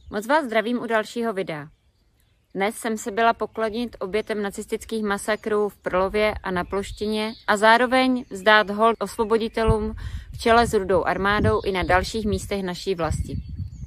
Moc vás zdravím u dalšího videa. Dnes jsem se byla poklonit obětem nacistických masakrů v Prlově a na Ploštině a zároveň vzdát hold osvoboditelům v čele s Rudou armádou i na dalších místech naší vlasti.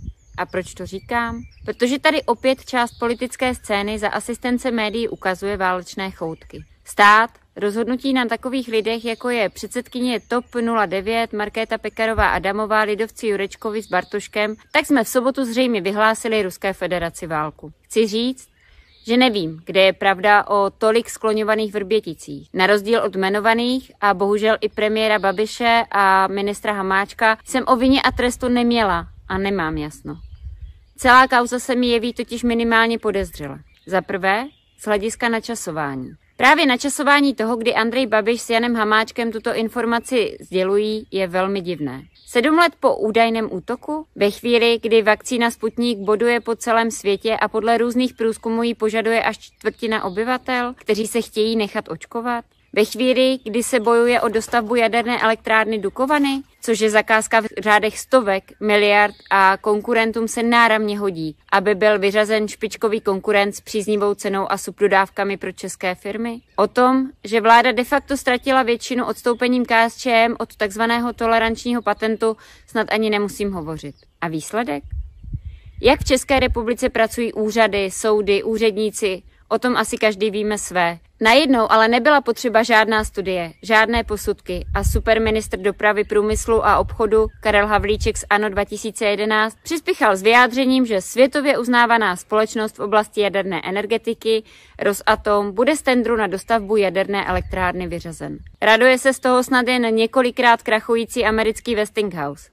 A proč to říkám? Protože tady opět část politické scény za asistence médií ukazuje válečné choutky. Stát rozhodnutí na takových lidech, jako je předsedkyně TOP 09 Markéta Pekarová Adamová, lidovci Jurečkovi s Bartoškem, tak jsme v sobotu zřejmě vyhlásili Ruské federaci válku. Chci říct, že nevím, kde je pravda o tolik skloňovaných Vrběticích. Na rozdíl od jmenovaných a bohužel i premiéra Babiše a ministra Hamáčka jsem o vině a trestu neměla a nemám jasno. Celá kauza se mi jeví totiž minimálně podezřele. Za prvé, z hlediska načasování. Právě načasování toho, kdy Andrej Babiš s Janem Hamáčkem tuto informaci sdělují, je velmi divné. 7 let po údajném útoku, ve chvíli, kdy vakcína Sputnik boduje po celém světě a podle různých průzkumů ji požaduje až čtvrtina obyvatel, kteří se chtějí nechat očkovat, ve chvíli, kdy se bojuje o dostavbu jaderné elektrárny Dukovany, což je zakázka v řádech stovek miliard a konkurentům se náramně hodí, aby byl vyřazen špičkový konkurent s příznivou cenou a subdodávkami pro české firmy. O tom, že vláda de facto ztratila většinu odstoupením KSČM od takzvaného tolerančního patentu, snad ani nemusím hovořit. A výsledek? Jak v České republice pracují úřady, soudy, úředníci? O tom asi každý víme své. Najednou ale nebyla potřeba žádná studie, žádné posudky a superministr dopravy, průmyslu a obchodu Karel Havlíček z ANO 2011 přispěchal s vyjádřením, že světově uznávaná společnost v oblasti jaderné energetiky Rosatom bude z tendru na dostavbu jaderné elektrárny vyřazen. Raduje se z toho snad jen několikrát krachující americký Westinghouse.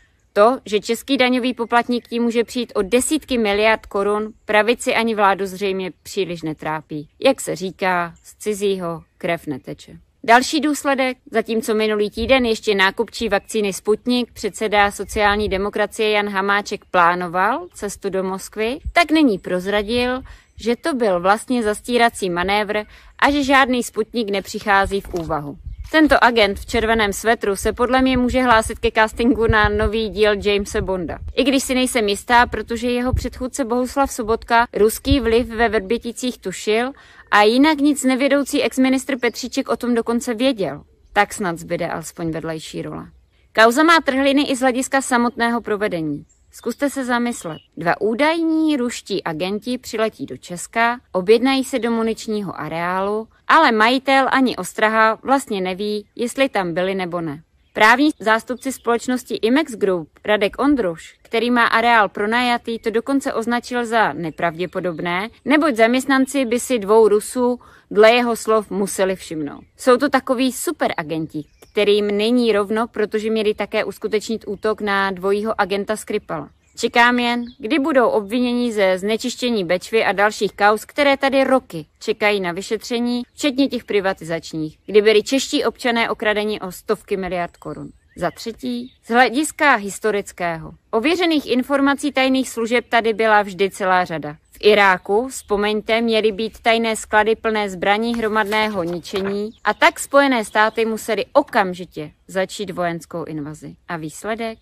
To, že český daňový poplatník tím může přijít o desítky miliard korun, pravici ani vládu zřejmě příliš netrápí. Jak se říká, z cizího krev neteče. Další důsledek, zatímco minulý týden ještě nákupčí vakcíny Sputnik předseda sociální demokracie Jan Hamáček plánoval cestu do Moskvy, tak nyní prozradil, že to byl vlastně zastírací manévr a že žádný Sputnik nepřichází v úvahu. Tento agent v červeném svetru se podle mě může hlásit ke castingu na nový díl Jamese Bonda. I když si nejsem jistá, protože jeho předchůdce Bohuslav Sobotka ruský vliv ve Vrběticích tušil a jinak nic nevědoucí exministr Petříček o tom dokonce věděl. Tak snad zbyde alespoň vedlejší role. Kauza má trhliny i z hlediska samotného provedení. Zkuste se zamyslet. 2 údajní ruští agenti přiletí do Česka, objednají se do muničního areálu, ale majitel ani ostraha vlastně neví, jestli tam byli nebo ne. Právní zástupci společnosti Imex Group Radek Ondruš, který má areál pronajatý, to dokonce označil za nepravděpodobné, neboť zaměstnanci by si 2 Rusů dle jeho slov museli všimnout. Jsou to takoví superagenti, kterým není rovno, protože měli také uskutečnit útok na dvojího agenta Skripala. Čekám jen, kdy budou obvinění ze znečištění Bečvy a dalších kauz, které tady roky čekají na vyšetření, včetně těch privatizačních, kdy byli čeští občané okradeni o stovky miliard korun. Za třetí, z hlediska historického. Ověřených informací tajných služeb tady byla vždy celá řada. V Iráku, vzpomeňte, měly být tajné sklady plné zbraní hromadného ničení a tak Spojené státy musely okamžitě začít vojenskou invazi. A výsledek?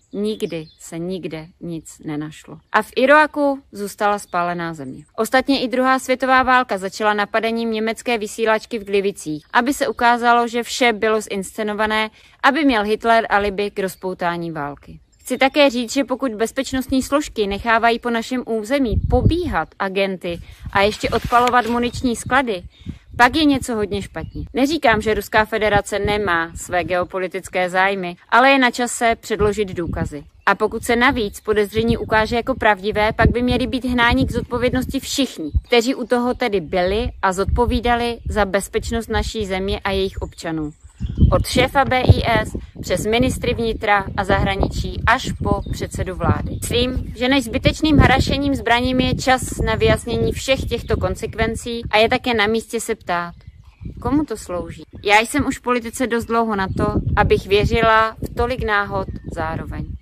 Nikde nic nenašlo. A v Iráku zůstala spálená země. Ostatně i druhá světová válka začala napadením německé vysílačky v Glivicích, aby se ukázalo, že vše bylo zinscenované, aby měl Hitler alibi k rozpoutání války. Chci také říct, že pokud bezpečnostní složky nechávají po našem území pobíhat agenty a ještě odpalovat muniční sklady, pak je něco hodně špatně. Neříkám, že Ruská federace nemá své geopolitické zájmy, ale je na čase předložit důkazy. A pokud se navíc podezření ukáže jako pravdivé, pak by měli být hnáni k zodpovědnosti všichni, kteří u toho tedy byli a zodpovídali za bezpečnost naší země a jejich občanů. Od šéfa BIS přes ministry vnitra a zahraničí až po předsedu vlády. Myslím, že než zbytečným harašením zbraním je čas na vyjasnění všech těchto konsekvencí a je také na místě se ptát, komu to slouží. Já jsem už v politice dost dlouho na to, abych věřila v tolik náhod zároveň.